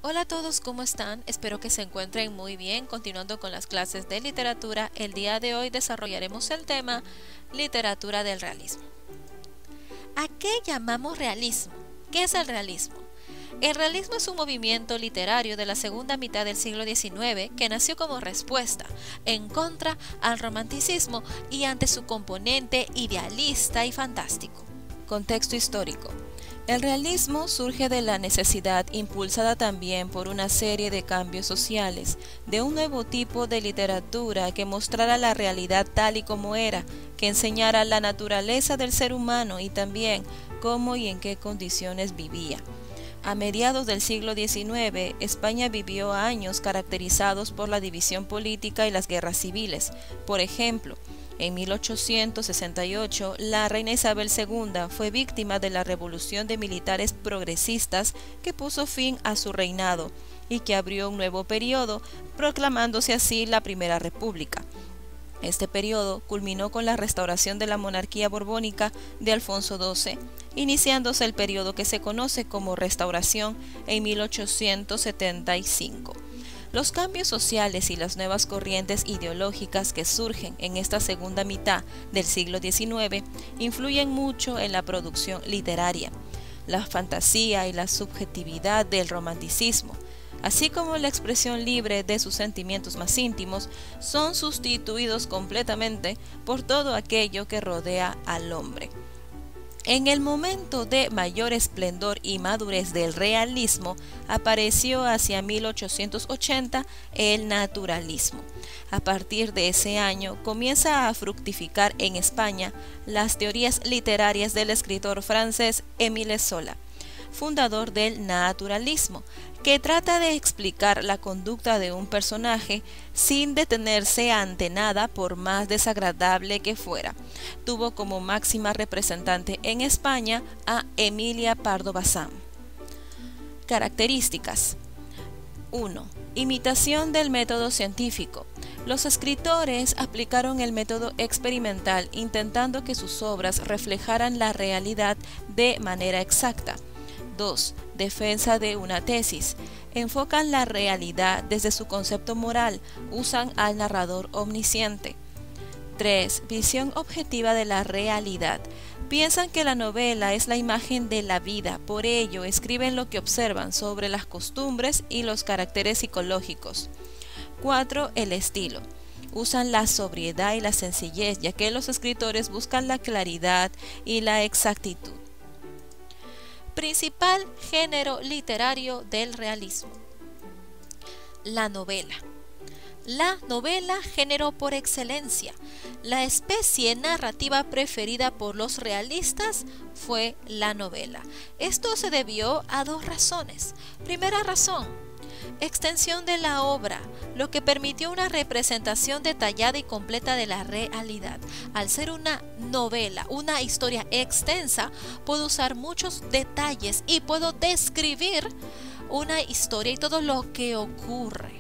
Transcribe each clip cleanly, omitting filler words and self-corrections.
Hola a todos, ¿cómo están? Espero que se encuentren muy bien. Continuando con las clases de literatura, el día de hoy desarrollaremos el tema literatura del realismo. ¿A qué llamamos realismo? ¿Qué es el realismo? El realismo es un movimiento literario de la segunda mitad del siglo XIX que nació como respuesta en contra al romanticismo y ante su componente idealista y fantástico. Contexto histórico. El realismo surge de la necesidad, impulsada también por una serie de cambios sociales, de un nuevo tipo de literatura que mostrara la realidad tal y como era, que enseñara la naturaleza del ser humano y también cómo y en qué condiciones vivía. A mediados del siglo XIX, España vivió años caracterizados por la división política y las guerras civiles. Por ejemplo, en 1868, la reina Isabel II fue víctima de la revolución de militares progresistas que puso fin a su reinado y que abrió un nuevo periodo, proclamándose así la Primera República. Este periodo culminó con la restauración de la monarquía borbónica de Alfonso XII, iniciándose el periodo que se conoce como Restauración en 1875. Los cambios sociales y las nuevas corrientes ideológicas que surgen en esta segunda mitad del siglo XIX influyen mucho en la producción literaria. La fantasía y la subjetividad del romanticismo, así como la expresión libre de sus sentimientos más íntimos, son sustituidos completamente por todo aquello que rodea al hombre. En el momento de mayor esplendor y madurez del realismo, apareció hacia 1880 el naturalismo. A partir de ese año comienza a fructificar en España las teorías literarias del escritor francés Émile Zola, fundador del naturalismo, que trata de explicar la conducta de un personaje sin detenerse ante nada por más desagradable que fuera. Tuvo como máxima representante en España a Emilia Pardo Bazán. Características. 1. Imitación del método científico. Los escritores aplicaron el método experimental intentando que sus obras reflejaran la realidad de manera exacta. 2. Defensa de una tesis. Enfocan la realidad desde su concepto moral, usan al narrador omnisciente. 3. Visión objetiva de la realidad. Piensan que la novela es la imagen de la vida, por ello escriben lo que observan sobre las costumbres y los caracteres psicológicos. 4. El estilo. Usan la sobriedad y la sencillez, ya que los escritores buscan la claridad y la exactitud. Principal género literario del realismo. La novela. La novela, género por excelencia. La especie narrativa preferida por los realistas fue la novela. Esto se debió a dos razones. Primera razón, extensión de la obra, lo que permitió una representación detallada y completa de la realidad. Al ser una novela, una historia extensa, puedo usar muchos detalles y puedo describir una historia y todo lo que ocurre.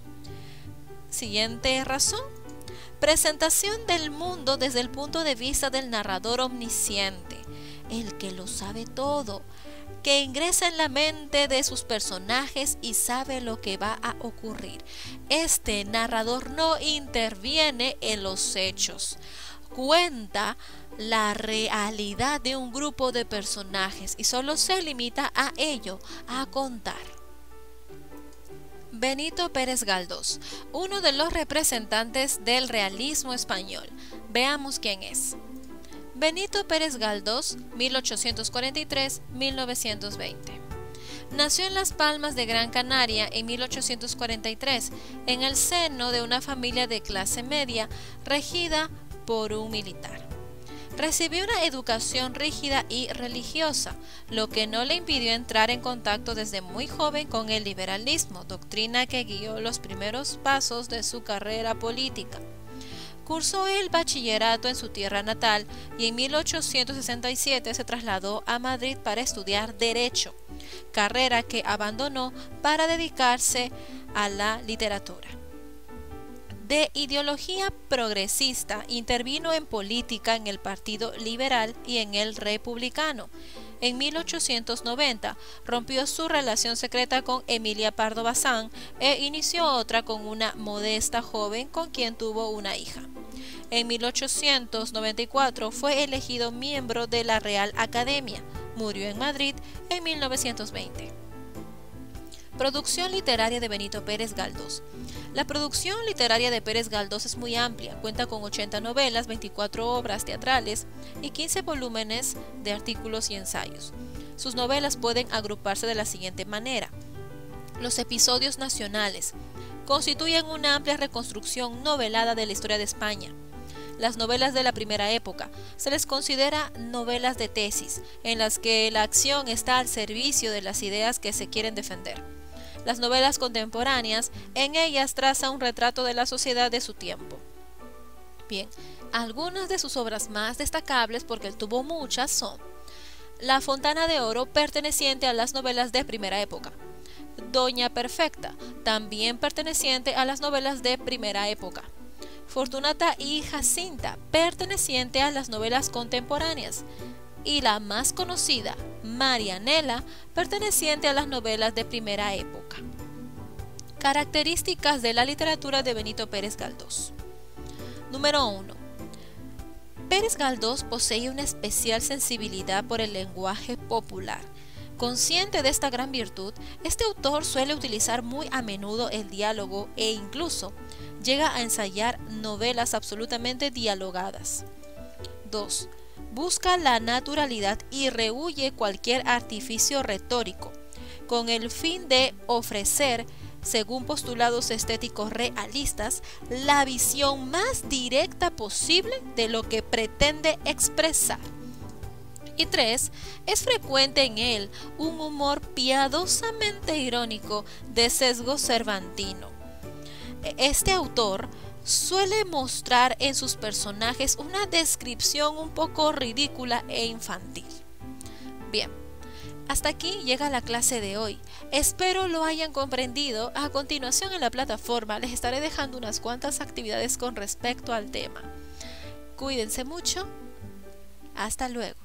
Siguiente razón, presentación del mundo desde el punto de vista del narrador omnisciente, el que lo sabe todo, que ingresa en la mente de sus personajes y sabe lo que va a ocurrir. Este narrador no interviene en los hechos, cuenta la realidad de un grupo de personajes y solo se limita a ello, a contar. Benito Pérez Galdós, uno de los representantes del realismo español. Veamos quién es. Benito Pérez Galdós, 1843-1920. Nació en Las Palmas de Gran Canaria en 1843, en el seno de una familia de clase media regida por un militar. Recibió una educación rígida y religiosa, lo que no le impidió entrar en contacto desde muy joven con el liberalismo, doctrina que guió los primeros pasos de su carrera política. Cursó el bachillerato en su tierra natal y en 1867 se trasladó a Madrid para estudiar Derecho, carrera que abandonó para dedicarse a la literatura. De ideología progresista, intervino en política en el Partido Liberal y en el Republicano. En 1890 rompió su relación secreta con Emilia Pardo Bazán e inició otra con una modesta joven con quien tuvo una hija. En 1894 fue elegido miembro de la Real Academia. Murió en Madrid en 1920. Producción literaria de Benito Pérez Galdós. La producción literaria de Pérez Galdós es muy amplia, cuenta con 80 novelas, 24 obras teatrales y 15 volúmenes de artículos y ensayos. Sus novelas pueden agruparse de la siguiente manera. Los episodios nacionales constituyen una amplia reconstrucción novelada de la historia de España. Las novelas de la primera época se les considera novelas de tesis, en las que la acción está al servicio de las ideas que se quieren defender. Las novelas contemporáneas, en ellas traza un retrato de la sociedad de su tiempo. Bien, algunas de sus obras más destacables, porque él tuvo muchas, son La Fontana de Oro, perteneciente a las novelas de primera época; Doña Perfecta, también perteneciente a las novelas de primera época; Fortunata y Jacinta, perteneciente a las novelas contemporáneas; y la más conocida, Marianela, perteneciente a las novelas de primera época. Características de la literatura de Benito Pérez Galdós. Número 1. Pérez Galdós posee una especial sensibilidad por el lenguaje popular. Consciente de esta gran virtud, este autor suele utilizar muy a menudo el diálogo e incluso llega a ensayar novelas absolutamente dialogadas. 2. Busca la naturalidad y rehúye cualquier artificio retórico, con el fin de ofrecer, según postulados estéticos realistas, la visión más directa posible de lo que pretende expresar. Y 3. Es frecuente en él un humor piadosamente irónico de sesgo cervantino. Este autor suele mostrar en sus personajes una descripción un poco ridícula e infantil. Bien, hasta aquí llega la clase de hoy. Espero lo hayan comprendido. A continuación en la plataforma les estaré dejando unas cuantas actividades con respecto al tema. Cuídense mucho. Hasta luego.